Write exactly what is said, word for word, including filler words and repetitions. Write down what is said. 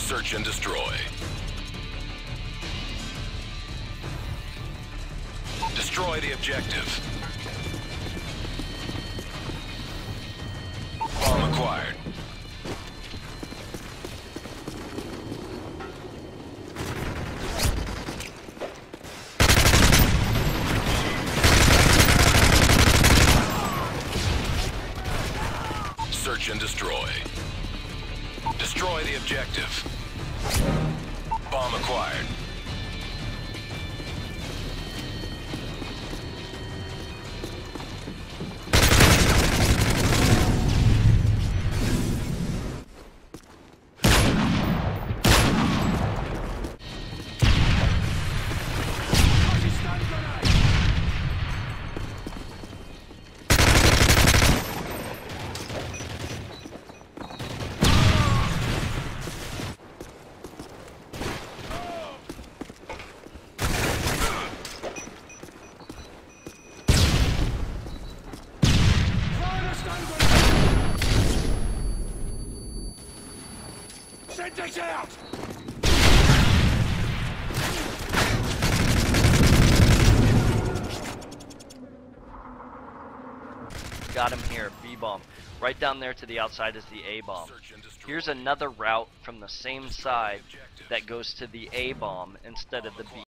Search and destroy. Destroy the objective. Bomb acquired. Search and destroy. Destroy the objective. Bomb acquired. Send this out! Got him here, B-bomb. Right down there to the outside is the A-bomb. Here's another route from the same side that goes to the A-bomb instead of the B.